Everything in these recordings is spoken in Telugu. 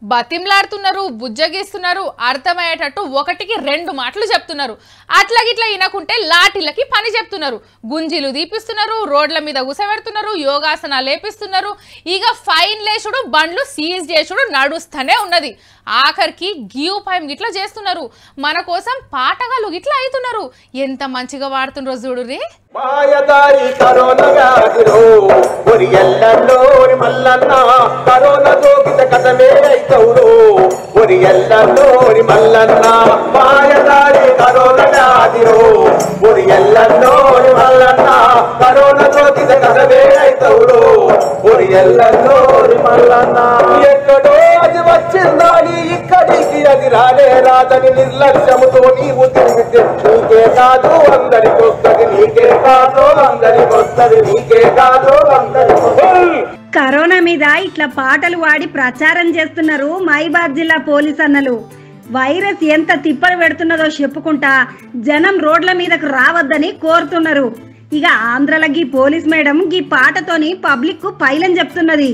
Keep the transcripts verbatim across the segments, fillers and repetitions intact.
బతిమ్లాడుతున్నారు, బుజ్జగిస్తున్నారు, అర్థమయ్యేటట్టు ఒకటికి రెండు మాటలు చెప్తున్నారు. అట్లా గిట్లా ఇనకుంటే లాఠీలకి పని చెప్తున్నారు. గుంజీలు దీపిస్తున్నారు, రోడ్ల మీద గుసబెడుతున్నారు, యోగాసనాలు లేపిస్తున్నారు. ఇక ఫైన్ లేచుడు, బండ్లు సీజ్ చేసుడు నడుస్తూనే ఉన్నది. ఆఖరికి గివ్ పైమ్ గిట్లా చేస్తున్నారు. మన కోసం పాటగాళ్ళు గిట్లా అవుతున్నారు. ఎంత మంచిగా వాడుతున్నారు చూడురి. మాయదారి కరోనా వ్యాధిలో ఒరి ఎల్లలోరి మల్లన్న కరోనా జోగిత కథమే అయితవురో ఒరి ఎల్లలోరి మల్లన్న మాయదారి కరోనా వ్యాధిలో ఒరి ఎల్లలోరి మల్లన్న కరోనా జోగిత కథమే అయితవురో ఒరి ఎల్లలోరి మల్లన్న ఎక్కడో అది వచ్చిందని ఇక్కడికి అది రాలే రాదని నిర్లక్ష్యముతో నీవు తిరిగితే నీకే కాదు అందరికి వస్తుంది, నీకే కరోనా మీద ఇట్లా పాటలు వాడి ప్రచారం చేస్తున్నారు మైబాద్ జిల్లా పోలీస్ అన్నలు. వైరస్ ఎంత తిప్పలు పెడుతున్నదో చెప్పుకుంటా జనం రోడ్ల మీదకు రావద్దని కోరుతున్నారు. ఇక ఆంధ్రల గీ పోలీస్ మేడం గీ పాటతోని పబ్లిక్ కు పైలం చెప్తున్నది.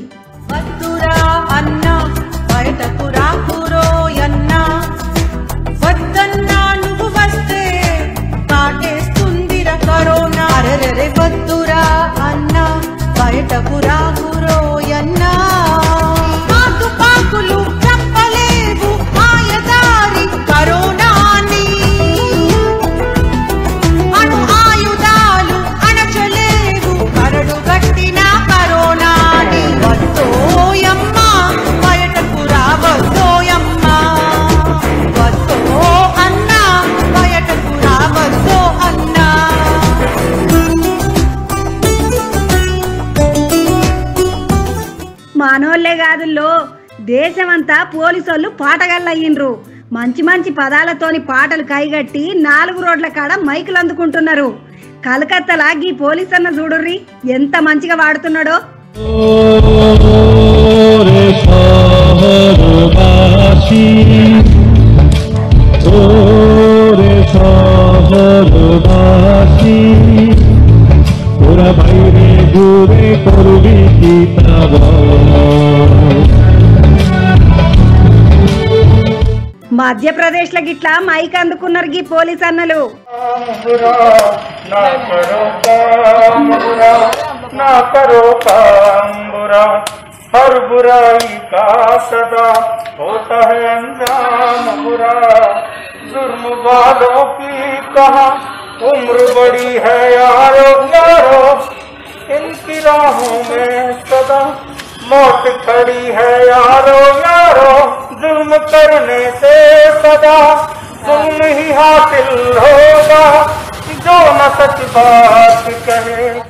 వద్దురా అన్న బయటకు రాకురోయన్నా పాకులు చెప్పలేవు మాయదారి కరోనాని అణు ఆయుధాలు అణచలేవు కరడు గట్టిన కరోనాని వద్దోయమ్మా బయటకు రావద్దోయమ్మా వద్దో అన్నా బయటకు రావద్దో అన్నా. మానోళ్లే కాదుల్లో దేశమంతా పోలీసోళ్ళు పాటగాళ్ళయ్యిండ్రు. మంచి మంచి పదాలతోని పాటలు కైగట్టి నాలుగు రోడ్ల కాడ మైకులు అందుకుంటున్నారు. కలకత్తాలా గీ పోలీస్ అన్న చూడుర్రి ఎంత మంచిగా వాడుతున్నాడో. మధ్యప్రదేశ్ లో గిట్లా మైక్ అందుకున్నారు గీ పోలీస్ అన్నలు. हर बुराई का सदा होता है अंजाम बुरा जुर्म वालों की कहा उम्र बड़ी है यारो यारो इनकी राहों में सदा मौत खड़ी है यारो यारो जुल्म करने से सदा जुल्म ही हासिल होगा जो न सच बात कहे